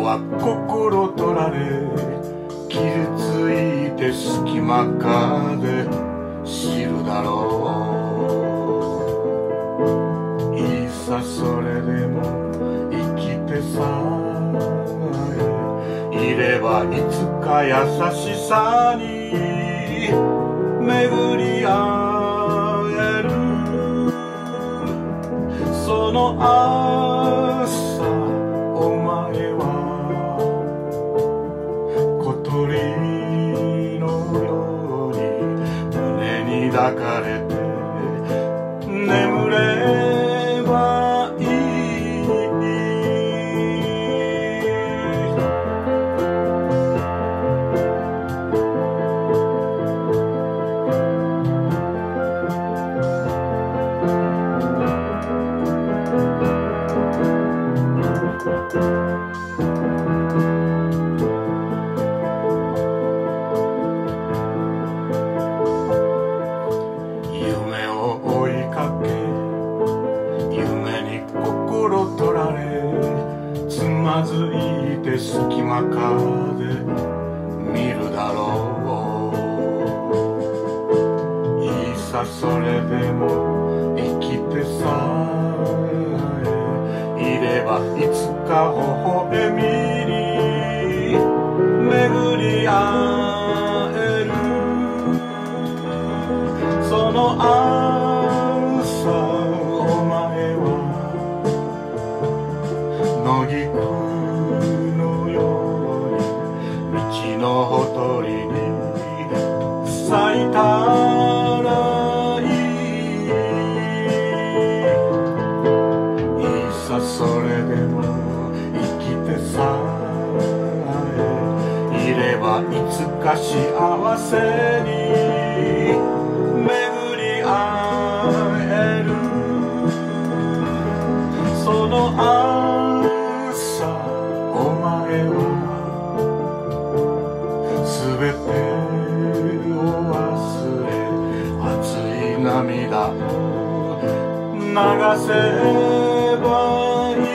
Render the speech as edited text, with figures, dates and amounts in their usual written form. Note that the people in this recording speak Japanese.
は心取られ傷ついて隙間風知るだろう。いいさそれでも生きてさえいればいつか優しさに巡り合える。その朝お前は小鳥のように胸に抱かれて眠ればいい。夢を追いかけ夢に心取られつまずいて隙間風見るだろう。いいさそれでも生きてさえいればいつか微笑みに巡り合える。その朝お前は野菊のように道のほとりに咲いたらいい。いいさそれでも生きてさえいればいつか幸せに巡り合える。その朝お前は全てを忘れ熱い涙を流せばいい。